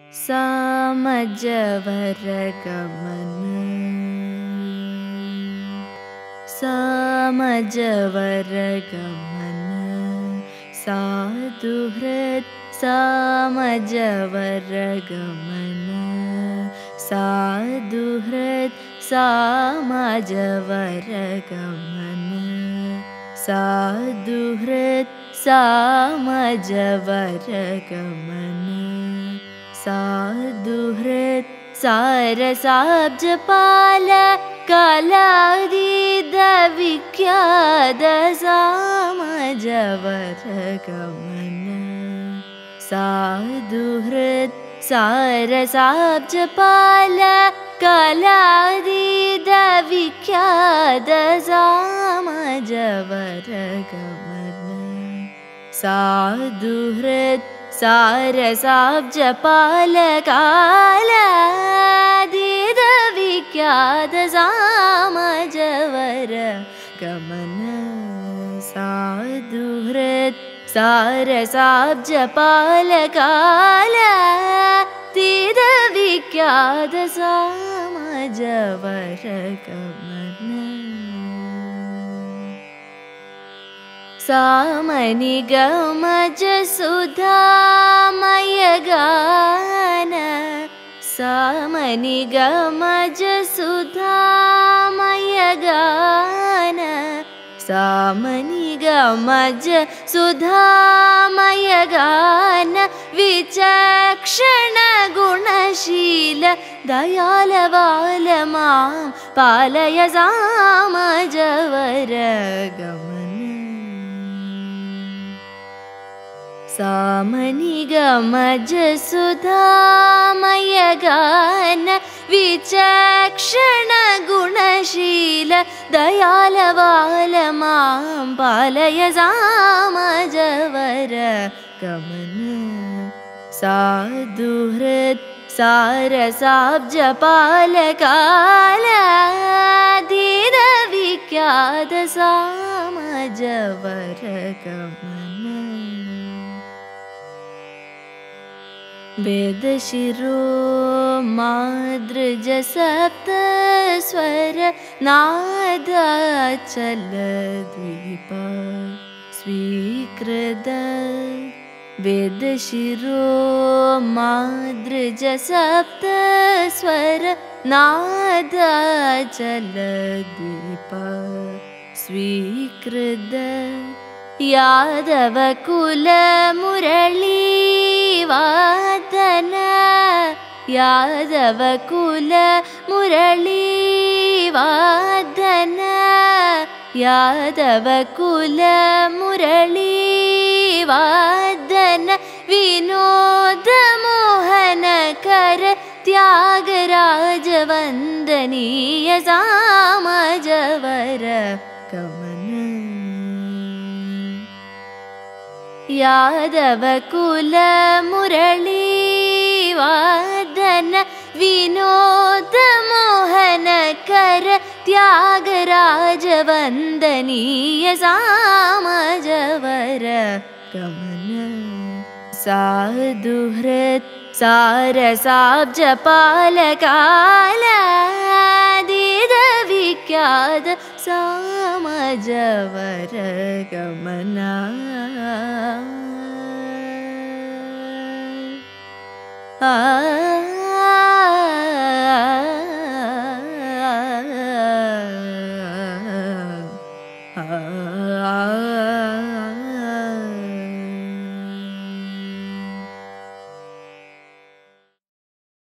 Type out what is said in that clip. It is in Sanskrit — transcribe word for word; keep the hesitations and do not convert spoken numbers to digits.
सामजवरगमन सामजवरगमन साधुहृत् सामजवरगमन साधुहृत् सामजवरगमन साधुहृत् सामजवरगमन साधुहृत् सारसाब्जपाल कालादीद विख्यात सामजवरगमन साधुहृत् सारसाब्जपाल कालादीद विख्यात सामजवरगमन साधुहृत् सारसाब्जपाल कालादीद विख्यात सामजवरगमन साधुहृत् सारसाब्जपाल कालादीद विख्यात सामजवरगमन सामनिगमज सुधामयगान सामनिगमज सुधामयगान सामनिगमज सुधामयगान विचक्षण गुणशील दयालवाल मां पालय सामजवरगमन सामनिगमज सुधामयगान विचक्षण गुणशील दयालवाल मां पालय सामजवरगमन साधुहृत् सारसाब्जपाल कालादीद विख्यात सामजवरगमन वेदशिरो मादृज सप्तस्वर नादाचलद्वीप स्वीकृत वेदशिरो मादृज सप्तस्वर नादाचलद्वीप स्वीकृत यादव कुल मुरली वादन यादव कुल मुरली वादन यादव कुल मुरली वादन विनोद मोहन कर त्यागराज वंदनीय सामजवरगमन यादव कुल मुरली वादन विनोद मोहन कर त्यागराज वंदनीय सामजवरगमन साधुहृत् सारसाब्जपाल कालादीद विख्यात सामजवरगमन आ आ